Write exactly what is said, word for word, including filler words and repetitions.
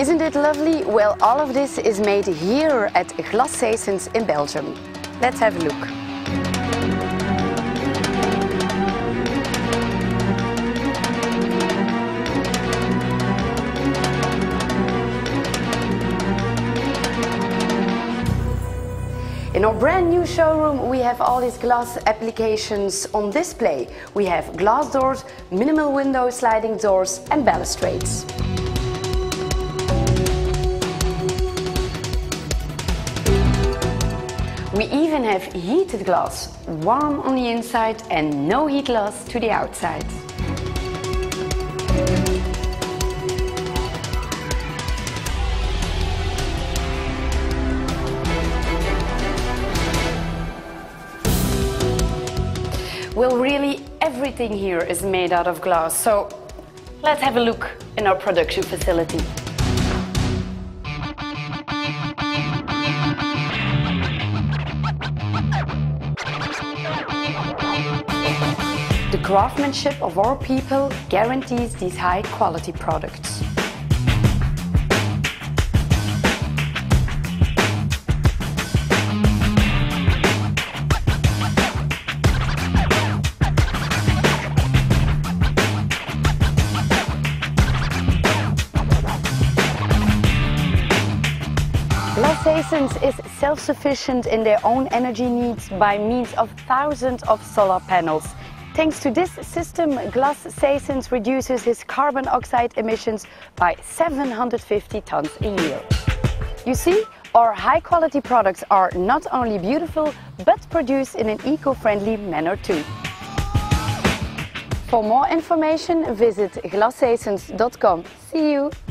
Isn't it lovely? Well, all of this is made here at Glassaessens in Belgium. Let's have a look. In our brand new showroom we have all these glass applications on display. We have glass doors, minimal window sliding doors and balustrades. We even have heated glass, warm on the inside and no heat loss to the outside. Well, really everything here is made out of glass, so let's have a look in our production facility. The craftsmanship of our people guarantees these high quality products. Glassaessens is self-sufficient in their own energy needs by means of thousands of solar panels. Thanks to this system, Glassaessens reduces its carbon oxide emissions by seven hundred fifty tons a year. You see, our high-quality products are not only beautiful, but produced in an eco-friendly manner too. For more information, visit glassaessens dot com. See you!